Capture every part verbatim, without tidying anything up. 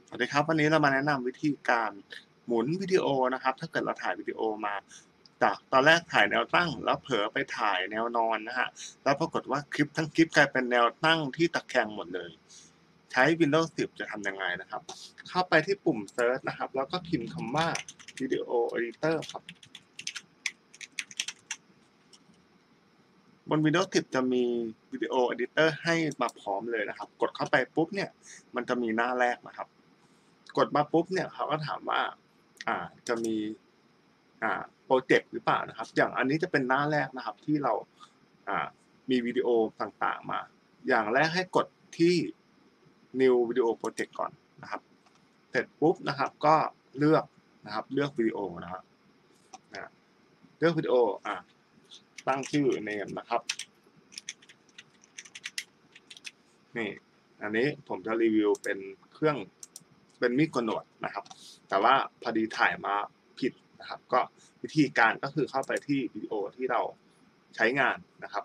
สวัสดีครับวันนี้เรามาแนะนำวิธีการหมุนวิดีโอนะครับถ้าเกิดเราถ่ายวิดีโอมาจากตอนแรกถ่ายแนวตั้งแล้วเผลอไปถ่ายแนวนอนนะฮะแล้วปรากฏว่าคลิปทั้งคลิปกลายเป็นแนวตั้งที่ตะแคงหมดเลยใช้ Windows สิบจะทำยังไงนะครับเข้าไปที่ปุ่มเซิร์ชนะครับแล้วก็พิมพ์คำว่า Video Editor ครับบน Windows สิบจะมี Video Editor ให้มาพร้อมเลยนะครับกดเข้าไปปุ๊บเนี่ยมันจะมีหน้าแรกนะครับ กดมาปุ๊บเนี่ยเขาก็ถามว่าอ่าจะมีอ่าโปรเจกต์หรือเปล่านะครับอย่างอันนี้จะเป็นหน้าแรกนะครับที่เราอ่ามีวิดีโอต่างๆมาอย่างแรกให้กดที่ New Video Project ก่อนนะครับเสร็จปุ๊บนะครับก็เลือกนะครับเลือกวิดีโอนะครับนะเลือกวิดีโออ่าตั้งชื่อ Name นะครับนี่อันนี้ผมจะรีวิวเป็นเครื่องเป็นมีดโกนหนวดนะครับแต่ว่าพอดีถ่ายมาผิดนะครับก็วิธีการก็คือเข้าไปที่วิดีโอที่เราใช้งานนะครับ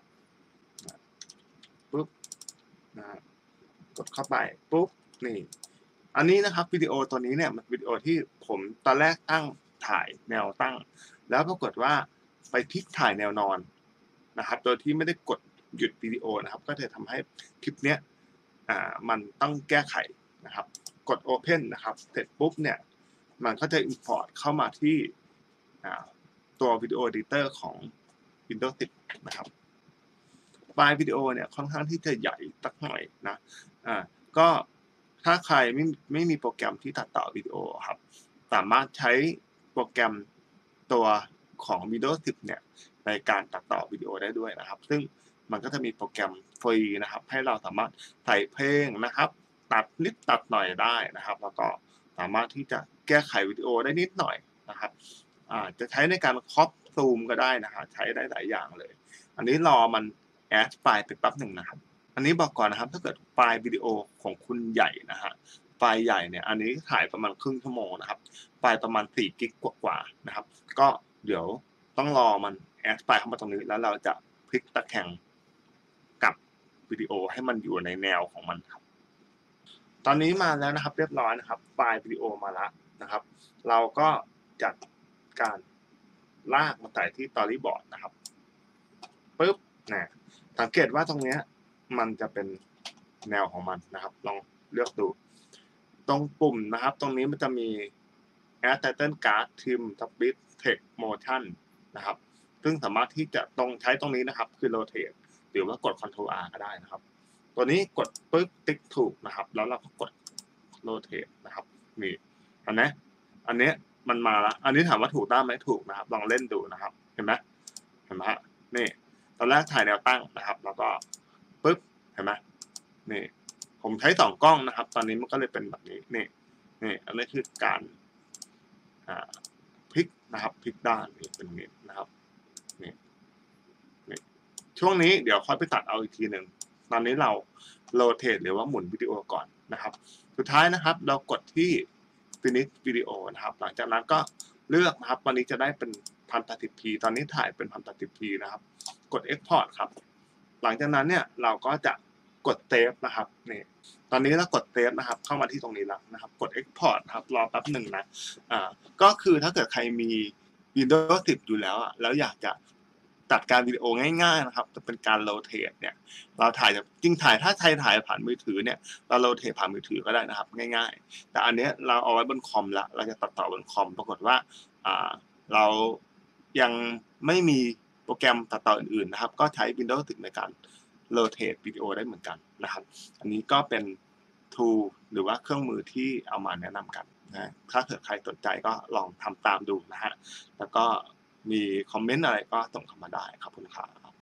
ปุ๊บนะกดเข้าไปปุ๊บนี่อันนี้นะครับวิดีโอตัวนี้เนี่ยมันวิดีโอที่ผมตอนแรกตั้งถ่ายแนวตั้งแล้วปรากฏว่าไปพลิกถ่ายแนวนอนนะครับโดยที่ไม่ได้กดหยุดวิดีโอนะครับก็จะทำให้คลิปเนี้ย อ่ามันต้องแก้ไขนะครับกด Open นะครับเสร็จปุ๊บเนี่ยมันก็จะ Import เข้ามาที่อ่าตัว Video Editor ของ Windows สิบนะครับไฟล์วิดีโอเนี่ยค่อนข้างที่จะใหญ่สักหน่อยนะอ่าก็ถ้าใครไม่ไม่มีโปรแกรมที่ตัดต่อวิดีโอครับสามารถใช้โปรแกรมตัวของ Windows สิบเนี่ยในการตัดต่อวิดีโอได้ด้วยนะครับซึ่งมันก็จะมีโปรแกรมฟรีนะครับให้เราสามารถใส่เพลงนะครับตัดนิดตัดหน่อยได้นะครับแล้วก็สามารถที่จะแก้ไขวิดีโอได้นิดหน่อยนะครับอ่าจะใช้ในการครอปซูมก็ได้นะครับใช้ได้หลายอย่างเลยอันนี้รอมันแอดไฟล์ไปแป๊บหนึ่งนะครับอันนี้บอกก่อนนะครับถ้าเกิดไฟล์วิดีโอของคุณใหญ่นะฮะไฟล์ใหญ่เนี่ยอันนี้ถ่ายประมาณครึ่งชั่วโมงนะครับไฟล์ประมาณสี่กิกกว่าๆนะครับก็เดี๋ยวต้องรอมันแอดไฟล์เข้ามาตรงนี้แล้วเราจะพลิกตะแคงกับวิดีโอให้มันอยู่ในแนวของมันครับตอนนี้มาแล้วนะครับเรียบร้อยนะครับไฟล์วิดีโอมาแล้วนะครับเราก็จัดการลากมาใส่ที่ Storyboard นะครับปุ๊บนะสังเกตว่าตรงเนี้ยมันจะเป็นแนวของมันนะครับลองเลือกดูตรงปุ่มนะครับตรงนี้มันจะมี Add Title Card Trim Split Text Motion นะครับซึ่งสามารถที่จะตรงใช้ตรงนี้นะครับคือ Rotate หรือว่ากด Ctrl R ก็ได้นะครับตัวนี้กดปึ๊บติ๊กถูกนะครับแล้วเราก็กด Rotate นะครับนี่เห็นไหมอันนี้มันมาแล้วอันนี้ถามว่าถูกต้องไหมถูกนะครับลองเล่นดูนะครับเห็นไหมเห็นไหมฮะนี่ตอนแรกถ่ายแนวตั้งนะครับแล้วก็ปึ๊บเห็นไหมนี่ผมใช้สองกล้องนะครับตอนนี้มันก็เลยเป็นแบบนี้นี่นี่อันนี้คือการอ่าพลิกนะครับพลิกด้านนี่เป็นนี้นะครับนี่นี่ช่วงนี้เดี๋ยวค่อยไปตัดเอาอีกทีหนึ่งตอนนี้เราโรเทตหรือว่าหมุนวิดีโอก่อนนะครับสุดท้ายนะครับเรากดที่ finish video นะครับหลังจากนั้นก็เลือกนะครับวันนี้จะได้เป็น หนึ่งพันแปดสิบ พี ตอนนี้ถ่ายเป็น หนึ่งพันแปดสิบ พี นะครับกด export ครับหลังจากนั้นเนี่ยเราก็จะกดเซฟนะครับนี่ตอนนี้เรากดเซฟนะครับเข้ามาที่ตรงนี้แล้วนะครับกด export ครับรอแป๊บหนึ่งนะอ่าก็คือถ้าเกิดใครมี Windows สิบอยู่แล้วอ่ะแล้วอยากจะตัดการวิดีโอง่ายๆนะครับจะเป็นการโรเทตเนี่ยเราถ่ายจริงถ่ายถ้าใครถ่ายผ่านมือถือเนี่ยเราโรเทตผ่านมือถือก็ได้นะครับง่ายๆแต่อันนี้เราเอาไว้บนคอมละเราจะตัดต่อบนคอมปรากฏว่าอ่าเรายังไม่มีโปรแกรมตัดต่ออื่นๆนะครับก็ใช้ Windows สิบในการโรเทตวิดีโอได้เหมือนกันนะครับอันนี้ก็เป็น tool หรือว่าเครื่องมือที่เอามาแนะนำกันนะถ้าเกิดใครสนใจก็ลองทำตามดูนะฮะแล้วก็มีคอมเมนต์อะไรก็ส่งเข้ามาได้ขอบคุณครับ